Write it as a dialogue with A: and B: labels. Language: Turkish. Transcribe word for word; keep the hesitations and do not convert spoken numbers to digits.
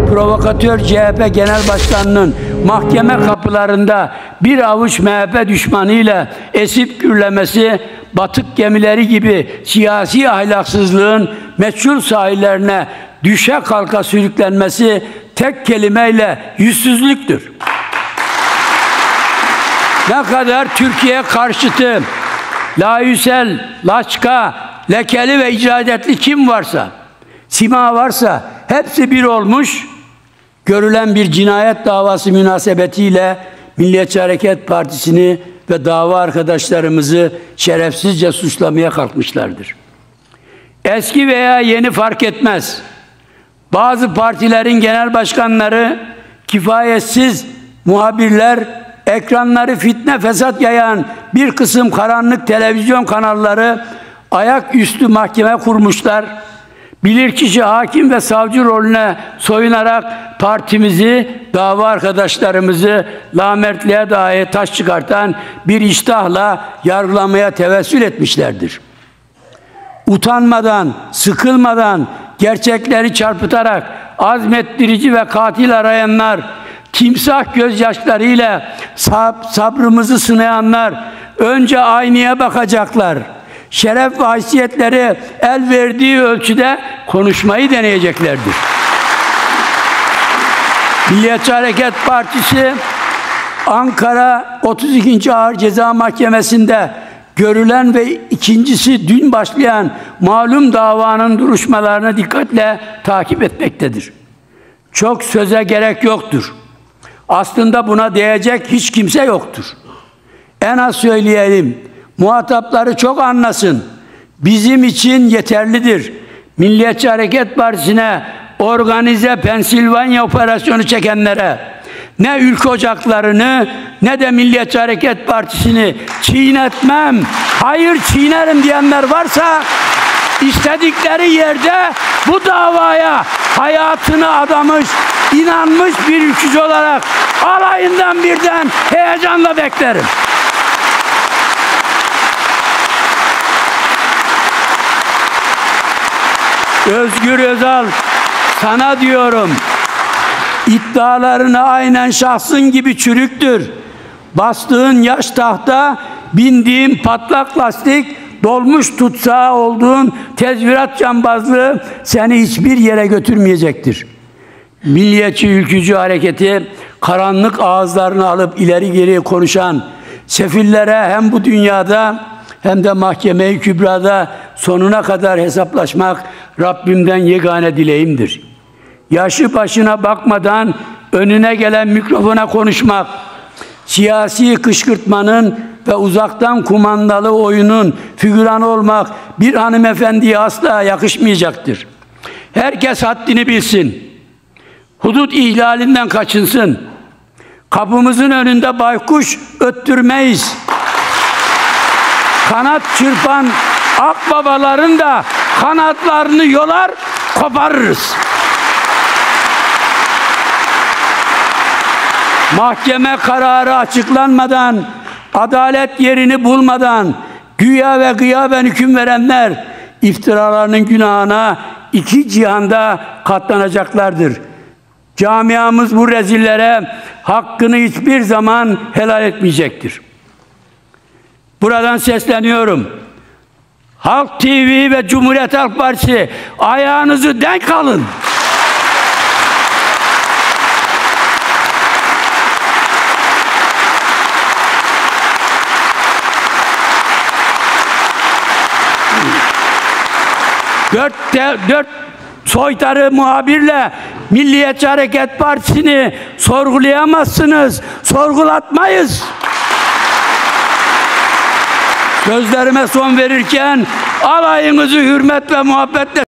A: provokatör C H P Genel Başkanı'nın mahkeme kapılarında bir avuç M H P düşmanıyla esip gürlemesi, batık gemileri gibi siyasi ahlaksızlığın meçhul sahillerine düşe kalka sürüklenmesi tek kelimeyle yüzsüzlüktür. Ne kadar Türkiye karşıtı, layüsel, laçka, lekeli ve icadetli kim varsa, sima varsa hepsi bir olmuş, görülen bir cinayet davası münasebetiyle Milliyetçi Hareket Partisi'ni ve dava arkadaşlarımızı şerefsizce suçlamaya kalkmışlardır. Eski veya yeni fark etmez. Bazı partilerin genel başkanları, kifayetsiz muhabirler, ekranları fitne fesat yayan bir kısım karanlık televizyon kanalları ayaküstü mahkeme kurmuşlar. Bilirkişi hakim ve savcı rolüne soyunarak partimizi, dava arkadaşlarımızı lamertliğe dahi taş çıkartan bir iştahla yargılamaya tevessül etmişlerdir. Utanmadan, sıkılmadan, gerçekleri çarpıtarak azmettirici ve katil arayanlar, timsah gözyaşlarıyla sab sabrımızı sınayanlar önce aynaya bakacaklar. Şeref ve haysiyetleri el verdiği ölçüde konuşmayı deneyeceklerdir. Milliyetçi Hareket Partisi Ankara otuz ikinci Ağır Ceza Mahkemesi'nde görülen ve ikincisi dün başlayan malum davanın duruşmalarını dikkatle takip etmektedir. Çok söze gerek yoktur. Aslında buna değecek hiç kimse yoktur. En az söyleyelim, muhatapları çok anlasın. Bizim için yeterlidir. Milliyetçi Hareket Partisi'ne organize Pensilvanya operasyonu çekenlere, ne ülke ocaklarını ne de Milliyetçi Hareket Partisi'ni çiğnetmem, hayır çiğnerim diyenler varsa istedikleri yerde bu davaya hayatını adamış, inanmış bir ülkücü olarak alayından birden heyecanla beklerim. Özgür Özal, sana diyorum, iddialarına aynen şahsın gibi çürüktür. Bastığın yaş tahta, bindiğin patlak lastik, dolmuş tutsağı olduğun tezvirat cambazlığı seni hiçbir yere götürmeyecektir. Milliyetçi ülkücü hareketi, karanlık ağızlarını alıp ileri geri konuşan sefillere hem bu dünyada hem de mahkeme-i kübrada sonuna kadar hesaplaşmak Rabbimden yegane dileğimdir. Yaşı başına bakmadan önüne gelen mikrofona konuşmak, siyasi kışkırtmanın ve uzaktan kumandalı oyunun figüranı olmak bir hanımefendiye asla yakışmayacaktır. Herkes haddini bilsin. Hudut ihlalinden kaçınsın. Kapımızın önünde baykuş öttürmeyiz. Kanat çırpan akbabaların da kanatlarını yolar, koparırız. Mahkeme kararı açıklanmadan, adalet yerini bulmadan güya ve gıyaben hüküm verenler iftiralarının günahına iki cihanda katlanacaklardır. Camiamız bu rezillere hakkını hiçbir zaman helal etmeyecektir. Buradan sesleniyorum. Halk T V ve Cumhuriyet Halk Partisi, ayağınızı denk alın. Dört, de, dört soytarı muhabirle Milliyetçi Hareket Partisi'ni sorgulayamazsınız, sorgulatmayız. Sözlerime son verirken alayınızı hürmet ve muhabbetle